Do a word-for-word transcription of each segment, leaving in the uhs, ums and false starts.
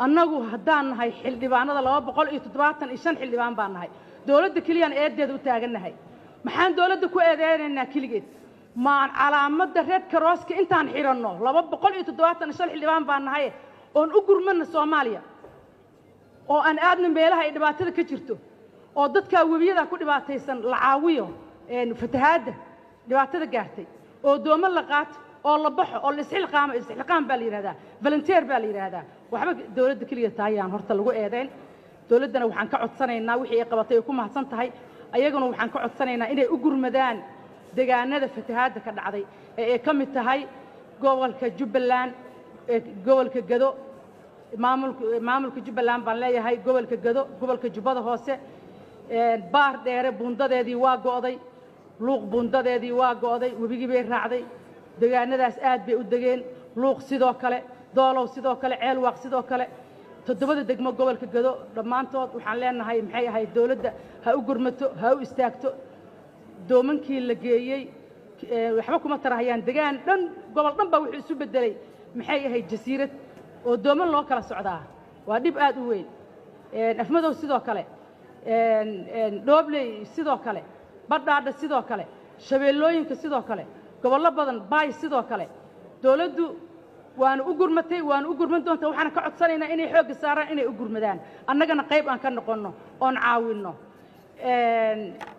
annagu haddaan nahay xildhibaanada laba boqol iyo toddobaatan iyo shan xildhibaan baan nahay dawladda keliyaan eedeeda u taagannahay maxaan dawladda ku eedeynaynaa keligeed maan calaamadda Red Cross-ka intaan xiranno laba boqol iyo toddobaatan iyo shan xildhibaan baan nahay oon u gurmana Soomaaliya oo aan aadna meelaha ay dhibaatada ka jirto oo dadka webiyada ku dhibaataysan la caawiyo een fatahaada dhibaatada gaartay oo doomo la qaato oo la baxo oo la isxilqaamo isxilqaan baa la yiraahdaa volunteer baa la yiraahdaa waxba dawladda kaliya taayaan horta lagu eedeyn dawladdana waxaan ka codsanaynaa wixii ay qabatay ku mahadsan tahay ayaguna waxaan ka codsanaynaa inay u gurmadaan deegaanada fatahaada ka dhacday ee ay ka mid tahay gobolka Jubbaland ee gobolka Gado maamulka maamulka Jubbaland baan leeyahay gobolka Gado gobolka Jubbada Hoose ee baar dheere bundadeedii waa go'day luuq bundadeedii waa go'day wabigii bay raacday deegaanadaas aad bay u dageen luuq sidoo kale doolow sidoo kale ceel waaq sidoo kale toddobada degmo gobolka Gado dhamaantood waxaan leenahay maxay ahayd dawladda ha u gurmato ha u istaagto doomankii la geeyay waxba kuma tarahayaan deegaan dhan gobol dhan baa wuxuu isu bedelay maxay ahayd jasiirad oo dooman loo kala socdaa waa dib aad u weyn ee afmadow sidoo kale een een doobley sidoo kale badhaadha sidoo kale shabeellooyinka sidoo kale gobollo badan baay sidoo kale dawladdu waan u gurmatay waan u gurman doontaa waxaan ka codsanaynaa inay xoog saaraan inay u gurmadaan annagana qayb aan ka noqono oon caawinno een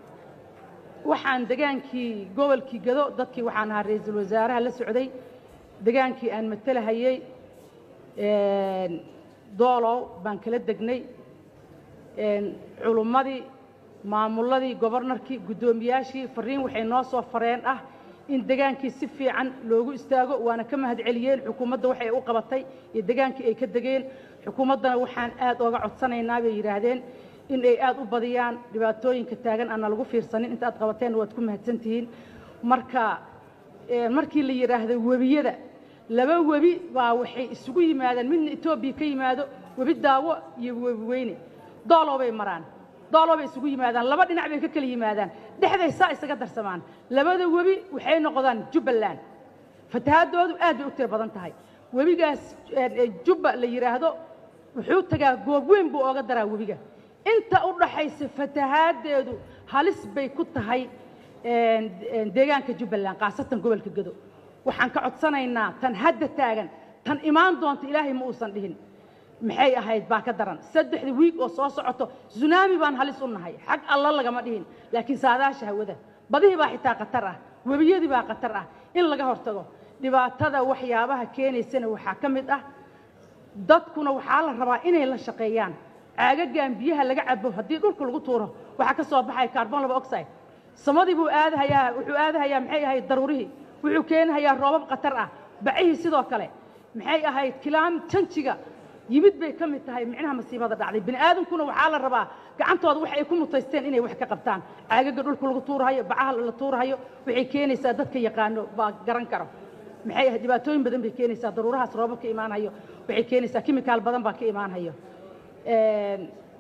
waxaan degaankii gobolkii Gado dadkii waxaan ahaa ra'iisul wasaaraha la socday degaankii aan matalahayay een doolow baan kala degnay een culumadii maamuladii gobornarkii gudoomiyaashii fariin waxay noo soo fareen ah in degaankii si fiican loogu istaago waana ka mahad celiyeen xukuumadda waxay u qabatay iyo degaankii ay ka degeen xukuumaddana waxaan aad uga codsanaynaa bay yiraahdeen in ay aad u badiyaan dhibaatooyinka taagan aan lagu fiirsanin inta aad qabateen waad ku mahadsantihiin marka markii la yiraahdo webiyada laba webi baa waxay isugu yimaadaan midna Itoobiya ka yimaado webi daawo iyo webi weyne doolow bay maraan doolow bay isugu yimaadaan laba dhinac bay ka kala yimaadaan dhexday saa isaga darsamaan labada webi waxay noqdaan Jubbaland fatahaadoodu aad bay u tir badan tahay webigaas Jubba la yiraahdo wuxuu tagaa goob weyn buu uga daraa webiga inta u dhaxaysa fatahaadeedu halis bay ku tahay een deegaanka Jubbaland qaasatan gobolka Gado waxaan ka codsanaynaa tan hadda taagan tan imaan doonta Ilaahay ma uusan dhihin maxay ahayd baa ka daran saddexda week oo soo socoto tsunami baan halis u nahay xaq alla lagama dhihin laakiin saadaasha hawada badihii baa xitaa qatar ah webiyadii baa qatar ah in laga hortago dhibaatada waxyaabaha keenaysana waxaa ka mid ah dadkuna waxaa la rabaa inay la shaqeeyaan caagagan biyaha laga cabo hadii dhulka lagu tuuro waxa ka soo baxay carbon dioxide samadii buu aadahayaa wuxuu aadahayaa maxay ahayd daruurihi wuxuu keenayaa roobab qatar ah bacihii sidoo kale maxay ahayd kilaam tanjiga yimid bay ka mid tahay micnaha masiibada dhacday bini aadankuna waxaa la rabaa gacantooda wax ay ku mutaysteen inay wax ka qabtaan caagaga dhulka lagu tuurayo bacaha la tuurayo waxay keenaysaa dadka yaqaano baa garan karo maxay ahayd dhibaatooyin badan bay keenaysaa daruurahaas roobabka imaanayo waxay keenaysaa chemical badan baa ka imaanayo een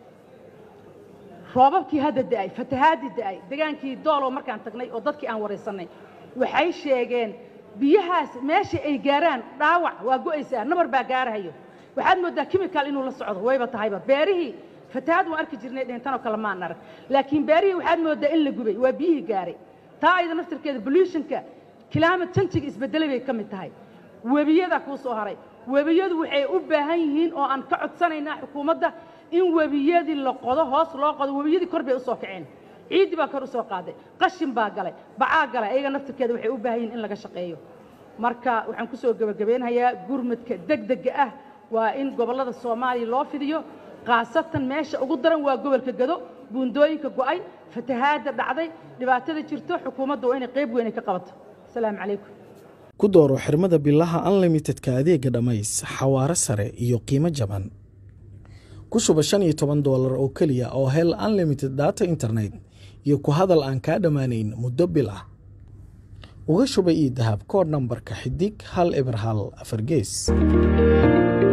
roobabkii hadda da'ay fatahaadii da'ay degaankii doolow markaan tagnay oo dadkii aan wareysanay waxay sheegeen biyahaas meesha ay gaaraan dhaawac waa go'aysaa nabar baa gaarahayo waxaad moodaa chemical inuu la socdo wayba tahayba beerihii fatahaad waan arki jirnay dhintan oo kala maan arag laakiin beerihii waxaad moodaa in la gubay waa biyihii gaaray taa ayda naftirkeeda pollutionka climate change isbedelay bay ka mid tahay webiyada ku soo haray webiyadu waxay u baahan yihiin oo aan ka codsanaynaa xukuumadda in webiyadii la qodo hoos loo qodo webiyadii kor bay u soo kaceen ciidi baa kor u soo qaaday qashin baa galay bacaa galay ayaga naftirkeeda waxay u baahan yihiin in laga shaqeeyo marka waxaan ku soo gabagabeynayaa gurmadka degdega ah waa in gobolada Soomaaliya loo fidiyo qaasatan meesha ugu daran waa gobolka Gado buundooyinka go'ay fatahaada dhacday dhibaatada jirto xukuumadda waa inay qayb weyn ka qabato assalaamu calaykum ku dooro xirmada billaha unlimited-ka adeega dhamays xawaare sare iyo qiimo jaban ku shuba shan iyo toban doolar oo kaliya oo hel unlimited data internet iyo ku hadal aan ka dhamaanayn muddo bil ah uga shuba ii dahab kood nambarka xidig hal eber hal afar gees